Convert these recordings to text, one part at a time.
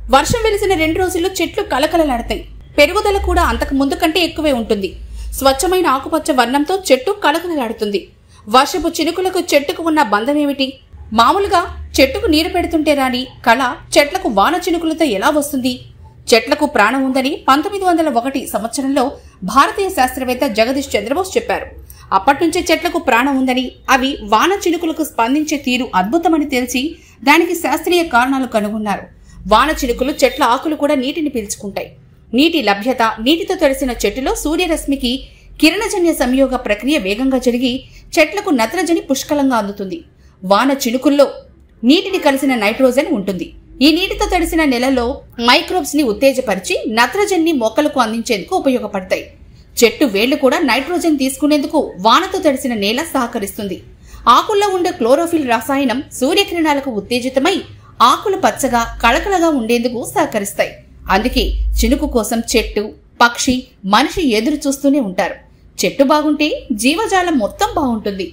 వర్షం వెలిసిన 2 రోజుల్లో చెట్లు కలకలలాడతాయి. పెరుగుదల కూడా అంతకు ముందు కంటే ఎక్కువే ఉంటుంది. స్వచ్ఛమైన ఆకుపచ్చ వర్ణంతో చెట్టు కలకలలాడుతుంది. వర్షపు చినుకులకు చెట్టుకు ఉన్న బంధమేమిటి? మామూలుగా చెట్టుకు నీరు పెడుతుంటే రాని కళ చెట్లకు వాన చినుకులతో ఎలా వస్తుంది? చెట్లకు ప్రాణం ఉందని 1901 సంవత్సరంలో భారతీయ శాస్త్రవేత్త జగదీష్ చంద్రబోస్ చెప్పారు. అప్పట్నుంచే చెట్లకు ప్రాణం ఉందని, అవి వాన చినుకులకు స్పందించే తీరు అద్భుతమని తెలిసి దానికి శాస్త్రీయ కారణాలు కనుగొన్నారు. వాన చినుకులు చెట్ల ఆకులు కూడా నీటిని పీల్చుకుంటాయి. నీటి లభ్యత, నీటితో తడిసిన చెట్టులో సూర్యరశ్మికి కిరణజన్య సంయోగ ప్రక్రియ వేగంగా జరిగి చెట్లకు నత్రజని పుష్కలంగా అందుతుంది. వాన చినుకుల్లో నీటిని కలిసిన నైట్రోజన్ ఉంటుంది. ఈ నీటితో తడిసిన నెలలో మైక్రోబ్స్ ని ఉత్తేజపరిచి నత్రజన్ని మొక్కలకు అందించేందుకు ఉపయోగపడతాయి. చెట్టు వేళ్లు కూడా నైట్రోజన్ తీసుకునేందుకు వానతో తడిసిన నేల సహకరిస్తుంది. ఆకుల్లో ఉండే క్లోరోఫిల్ రసాయనం సూర్యకిరణాలకు ఉత్తేజితమై ఆకులు పచ్చగా కళకళగా ఉండేందుకు సహకరిస్తాయి. అందుకే చినుకు కోసం చెట్టు, పక్షి, మనిషి ఎదురు చూస్తూనే ఉంటారు. చెట్టు బాగుంటే జీవజాలం మొత్తం బాగుంటుంది.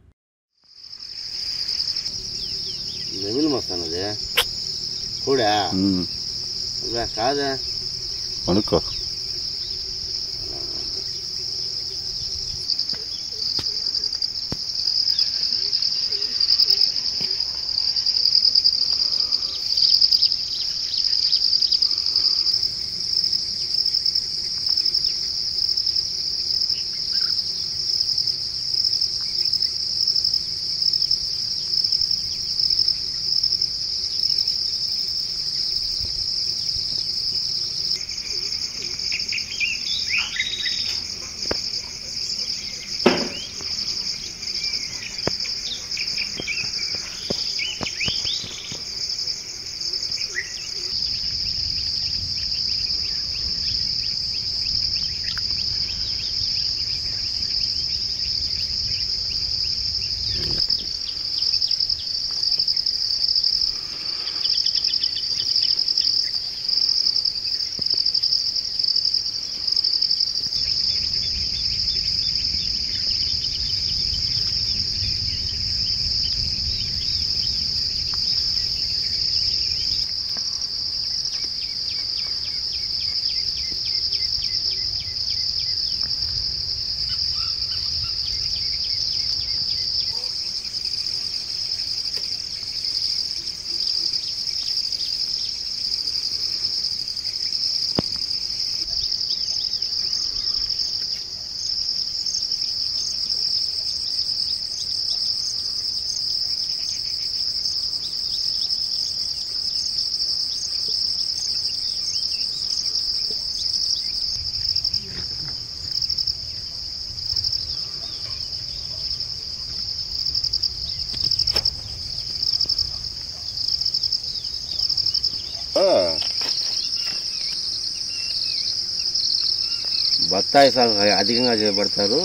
బత్తాయి సాగు అధికంగా చేపడతారు.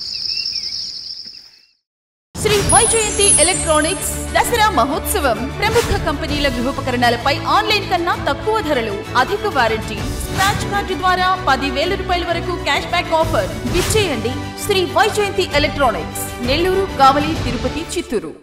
శ్రీ వైజయంతి ఎలక్ట్రానిక్స్ దసరా మహోత్సవం. ప్రముఖ కంపెనీల గృహోపకరణాలపై ఆన్లైన్ కన్నా తక్కువ ధరలు, అధిక వారంటీ. స్క్రాచ్ కార్డు ద్వారా 10,000 రూపాయల వరకు క్యాష్ బ్యాక్ ఆఫర్. విచ్చేయండి శ్రీ వైజయంతి ఎలక్ట్రానిక్స్, నెల్లూరు, కావలి, తిరుపతి, చిత్తూరు.